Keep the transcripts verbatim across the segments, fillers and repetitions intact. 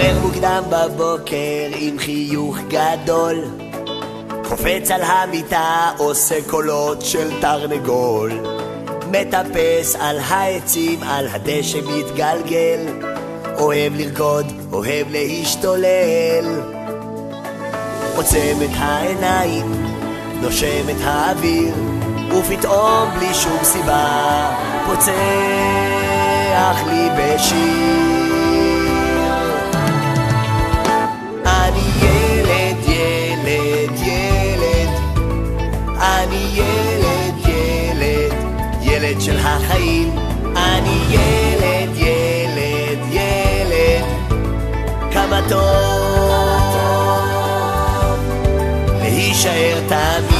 מתעורר מוקדם בבוקר עם חיוך גדול, קופץ על המיטה, עושה קולות של תרנגול, מטפס על העצים, על הדשא מתגלגל, אוהב לרקוד, אוהב להשתולל. עוצם את העיניים, נושם את האוויר, ופתאום בלי שום סיבה פוצח לי בשיר. אני ילד, ילד, ילד, אני ילד, ילד, ילד של החיים. אני ילד, ילד, ילד, כמה טוב להישאר תמיד.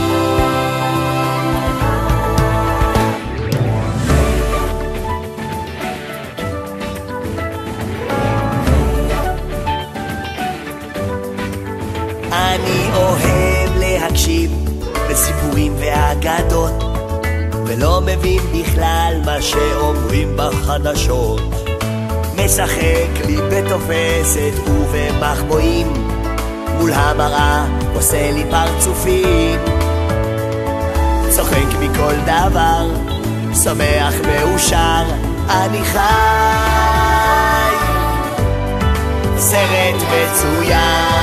אני אוהב להקשיב לסיפורים ואגדות, ולא מבין בכלל מה שאומרים בחדשות. משחק לי בתופסת ובמחבואים, מול המראה עושה לי פרצופים. צוחק מכל דבר, שמח מאושר, אני חי סרט מצויר.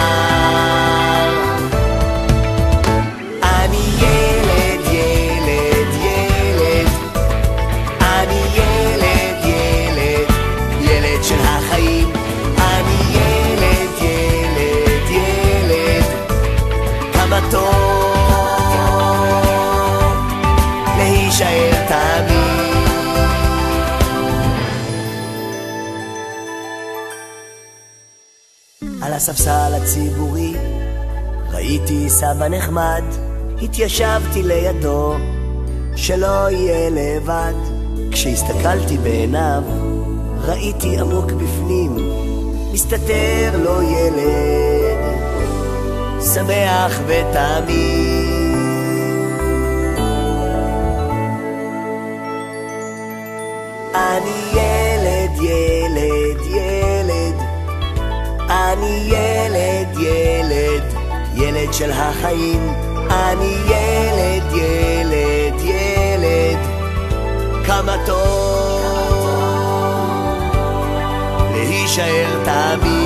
אני ילד, ילד, ילד, אני ילד, ילד, ילד של החיים. אני ילד, ילד, ילד, כמה טוב להישאר תמיד. על הספסל הציבורי ראיתי סבא נחמד, התיישבתי לידו שלא יהיה לבד. כשהסתכלתי בעיניו ראיתי עמוק בפנים, מסתתר לו ילד שמח ותמיד. אני ילד, ילד, ילד, אני ילד, ילד, ילד של החיים. אני ילד, ילד, ילד, כמה טוב להישאר תמיד.